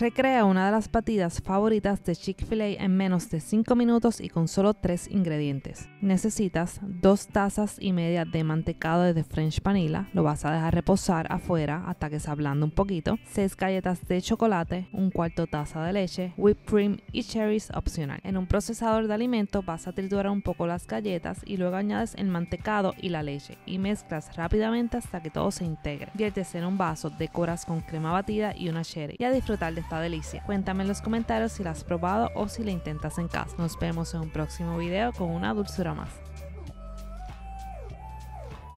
Recrea una de las batidas favoritas de Chick-fil-A en menos de 5 minutos y con solo 3 ingredientes. Necesitas 2 tazas y media de mantecado de French Vanilla, lo vas a dejar reposar afuera hasta que se ablande un poquito, 6 galletas de chocolate, 1/4 taza de leche, whipped cream y cherries opcional. En un procesador de alimentos vas a triturar un poco las galletas y luego añades el mantecado y la leche y mezclas rápidamente hasta que todo se integre. Viertes en un vaso, decoras con crema batida y una cherry y a disfrutar de esta delicia. Cuéntame en los comentarios si la has probado o si la intentas en casa. Nos vemos en un próximo video con una dulzura más.